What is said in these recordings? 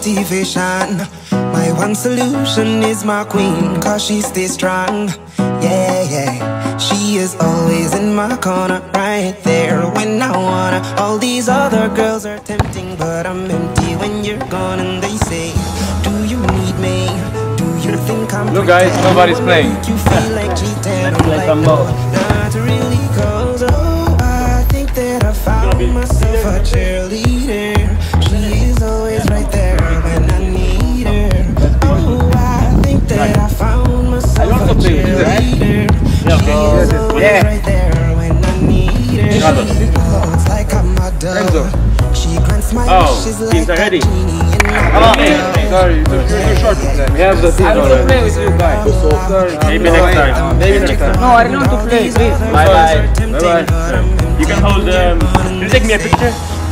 motivation. My one solution is my queen, cause she stays strong. Yeah, yeah, she is always in my corner, right there when I wanna. All these other girls are tempting, but I'm empty when you're gone. And they say, do you need me? Do you think I'm Look guys, nobody's playing. You feel like cheating. I'm like, no, not really, cause oh, I think that I found myself a cheerleader. She is always right there when I need her. Oh, I think that I found myself a cheerleader. She is always right there when I need her. Oh, it's like I'm a dove. She grants my wishes like a genie in a Sorry, you're short to play. We have the team. I don't want to play with you guys. So sorry. Maybe next time. Maybe next time. No, I don't want to play. Please. Bye bye. Bye bye. You can hold. Can you take me a picture?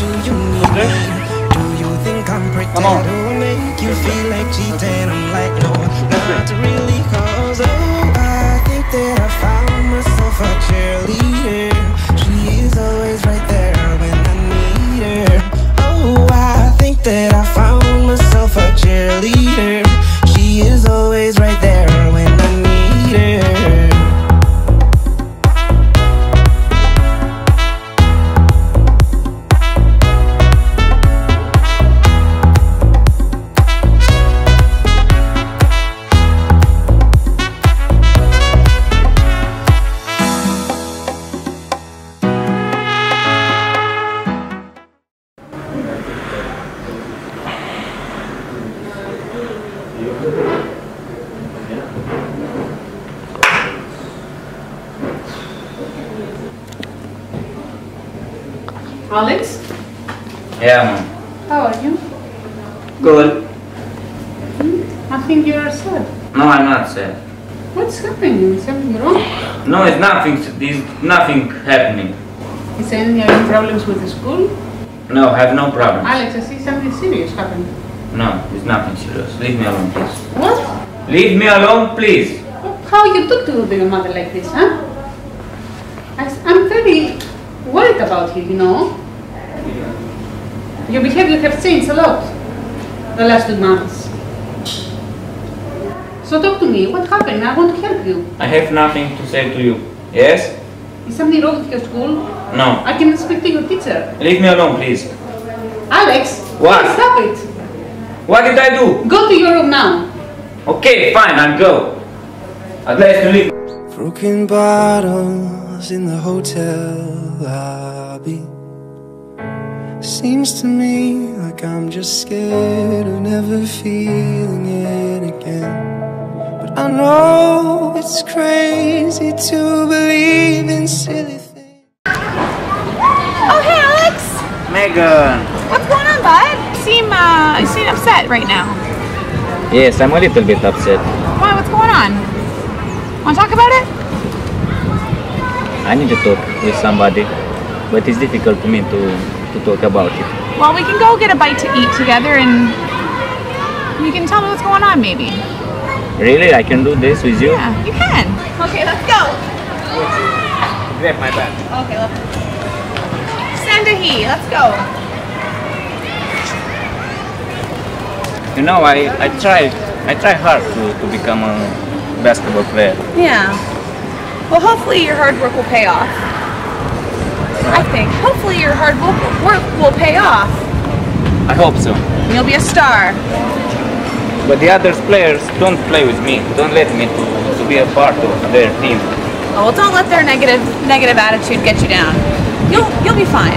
Come on. Make you feel like cheating. I'm like, no, not really, cause oh, I think that I found myself a cheerleader. She is always right there when I need her. Oh, I think that I found myself a cheerleader. She is always right there when I need her. Alex? Yeah, Mom. How are you? Good. I think you are sad. No, I'm not sad. What's happening? Is something wrong? No, it's nothing. There's nothing happening. Is there any problems with the school? No, I have no problem. Alex, I see something serious happen. No, it's nothing serious. Leave me alone, please. What? Leave me alone, please. How you talk to your mother like this, huh? I'm very worried about you, you know? Your behavior has changed a lot the last 2 months. So talk to me. What happened? I want to help you. I have nothing to say to you. Yes? Is something wrong with your school? No. I can speak to your teacher. Leave me alone, please. Alex, What? please stop it. What did I do? Go to your room now. Okay, fine, I'll go. At least you leave. Broken bottles in the hotel lobby. Seems to me like I'm just scared of never feeling it again. But I know it's crazy to believe in silly things. Oh, hey, Alex. Megan. What's going on, bud? You seem upset right now. Yes, I'm a little bit upset. Why? What's going on? Want to talk about it? I need to talk with somebody, but it's difficult for me to talk about it. Well, we can go get a bite to eat together and you can tell me what's going on, maybe. Really? I can do this with you? Yeah, you can. Okay, let's go. Grab my bag. Okay, let's send a he. Let's go. You know, I try hard to become a basketball player. Yeah. Well, hopefully your hard work will pay off. I think. Hopefully your hard work will pay off. I hope so. You'll be a star. But the other players don't play with me. Don't let me to be a part of their team. Oh, well, don't let their negative attitude get you down. You'll be fine.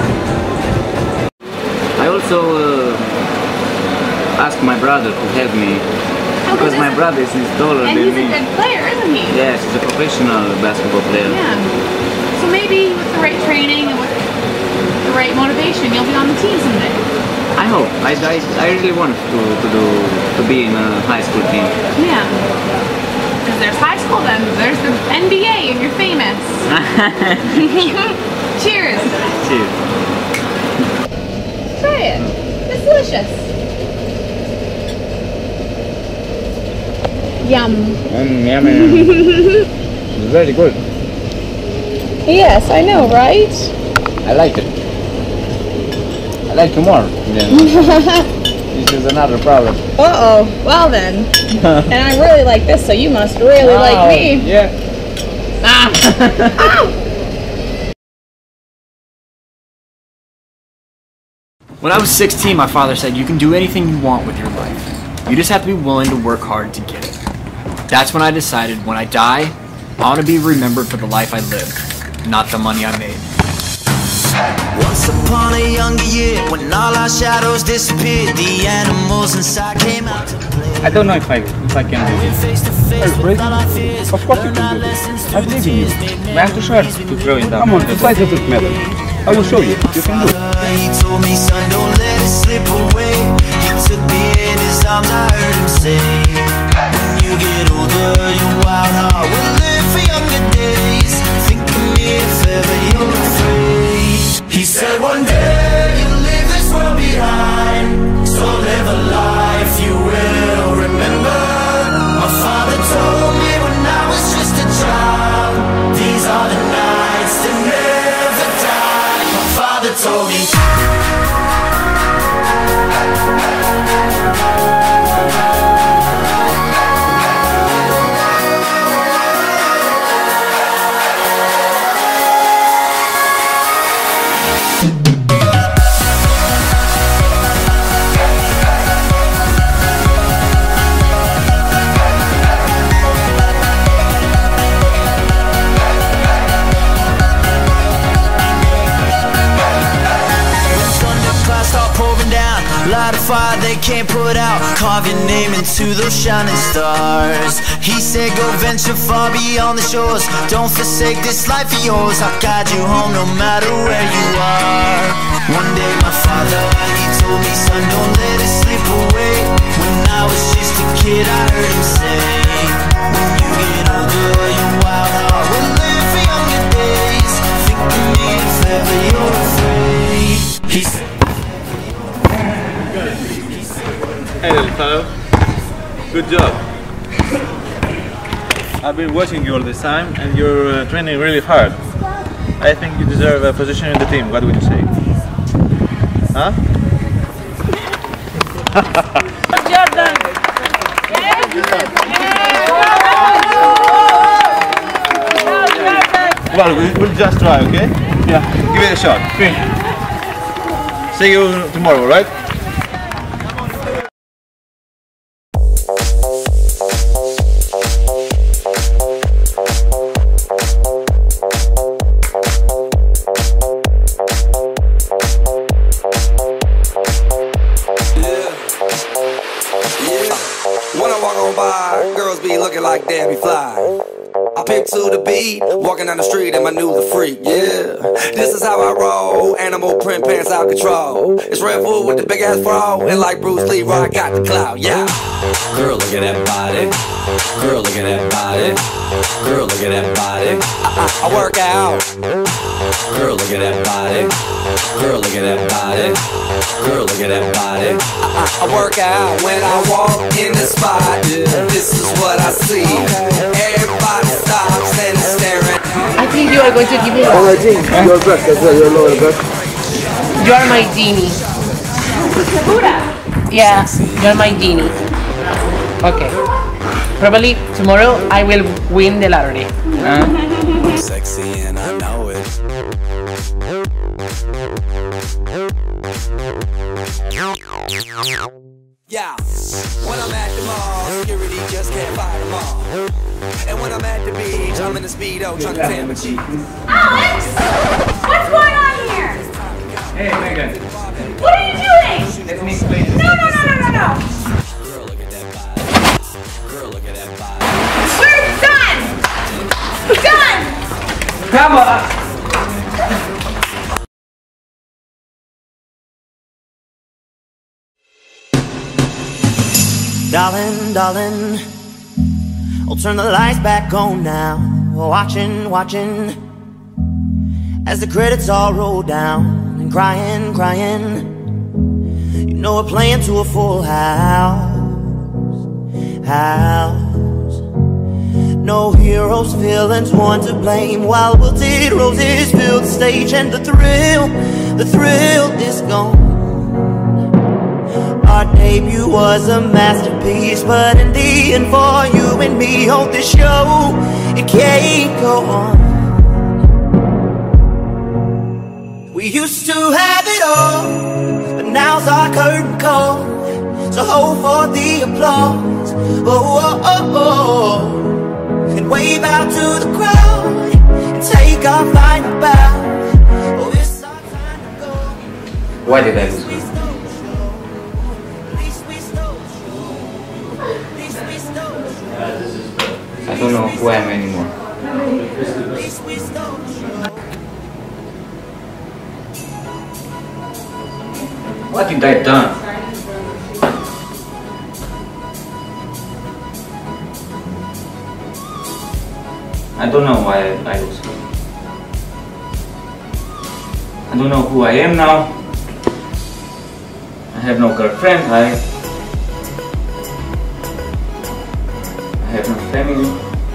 I also asked my brother to help me because my brother is taller than me. And he's a good player, isn't he? Yes, he's a professional basketball player. Yeah. So maybe with the right training and with the right motivation, you'll be on the team someday. I hope. I really want to be in a high school team. Yeah. Because there's high school, then there's the NBA, and you're famous. Cheers. Cheers. Try it. It's delicious. Yum. Yummy. It's very good. Yes, I know, right? I like it. I like you more. It's This is another problem. Uh-oh. Well then. And I really like this, so you must really like me. Yeah. When I was 16, my father said, you can do anything you want with your life. You just have to be willing to work hard to get it. That's when I decided, when I die, I want to be remembered for the life I lived, not the money I made. Once upon a younger year, when all our shadows disappeared, the animals inside came out to play. I don't know if I can do this. Of course you can do this. I believe in you. I have to short to throw it down. Come on, the size doesn't matter. I will show you. You can do it. He told me, son, don't let it slip away. He took me in his arms, I heard him say, when you get older, your wild heart will live for younger days. Think of me if ever you're afraid. He said, one day you'll leave this world behind, so live a life you will remember. My father told me when I was just a child, these are the nights that never die. My father told me. Light a fire they can't put out, carve your name into those shining stars. He said go venture far beyond the shores, don't forsake this life of yours. I'll guide you home no matter where you are. One day my father, he told me, son, don't let it slip away. When I was just a kid I heard him say, when you get older your wild heart will live for younger days. Think of me if ever you're afraid. He said, hey little fellow, good job. I've been watching you all this time and you're training really hard. I think you deserve a position in the team, what would you say? Huh? Well, we'll just try, okay? Yeah. Give it a shot. See you tomorrow, right? When I walk on by, girls be looking like Debbie Fly. I pick to the beat, walking down the street and my new the freak, yeah. This is how I roll, animal print pants out control. It's Red Bull with the big ass bra, and like Bruce Lee, I got the clout, yeah. Girl, look at that body. Girl, look at that body. Girl, look at that body. I work out. Girl, look at that body. Girl, look at that body. Girl, look at that body. I work out when I walk in the spot. This is what I see. Everybody stops and staring. I think you are going to give me Oh, I think you're best as well. You're lower best. You are my genie. Yeah, you're my genie. Okay. Probably tomorrow I will win the lottery. Sexy and I know it. Yeah, when I'm at the mall, security just can't fight them all. And when I'm at the beach, I'm in the Speedo trying to tan my cheeks. Alex! What's going on here? Hey, Megan. What are you doing? Let me explain. No. Girl, look at that body. Girl, look at that body. We're done! Done! Come on! Darling, darling, I'll turn the lights back on now. Watching as the credits all roll down. And crying you know we're playing to a full house. No heroes, villains, one to blame, while wilted roses fill the stage. And the thrill is gone. our debut was a masterpiece, but in the end for you and me on this show, it can't go on. We used to have it all, but now's our curtain call. So hold for the applause, oh, oh, oh, oh. And wave out to the crowd and take our final bow. Oh, it's our time to go. Why did I lose her? I don't know who I am anymore. What did I done? I don't know why I lose her. I don't know who I am now. I have no girlfriend. I have no family.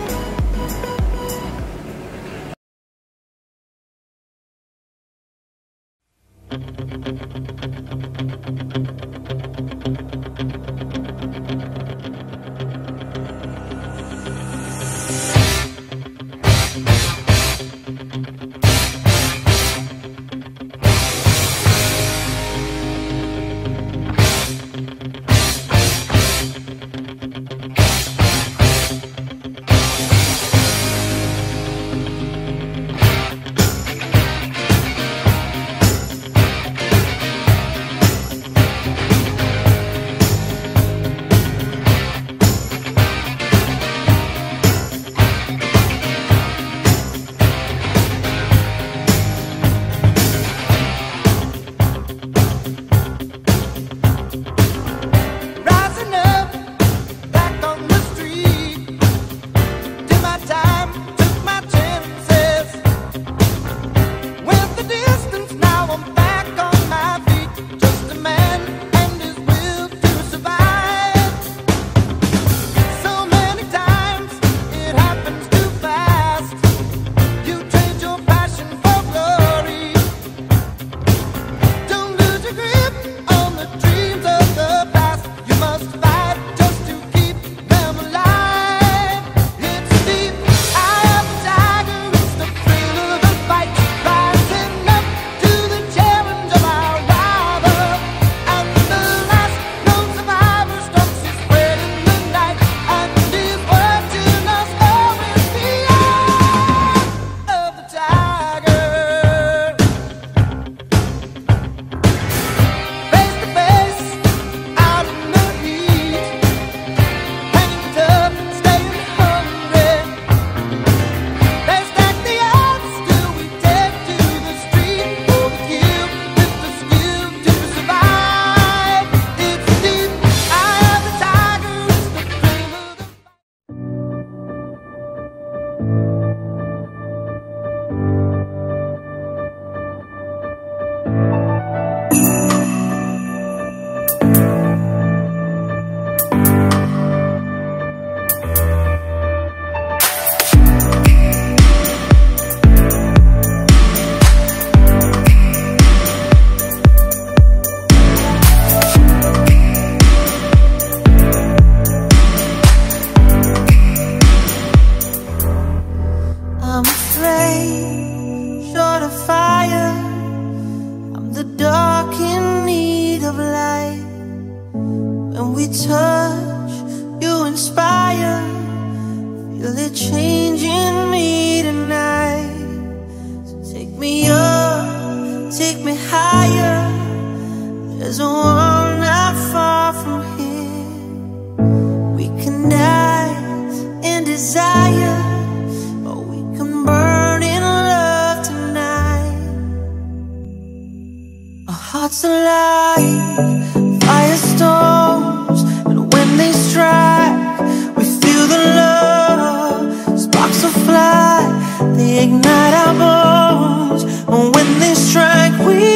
touch, you inspire. Feel it changing me tonight. So take me up, take me higher. There's a world not far from here. We can dance in desire, or we can burn in love tonight. Our hearts alive, firestorms, and when they strike, we feel the love. Sparks will fly, they ignite our bones, and when they strike, we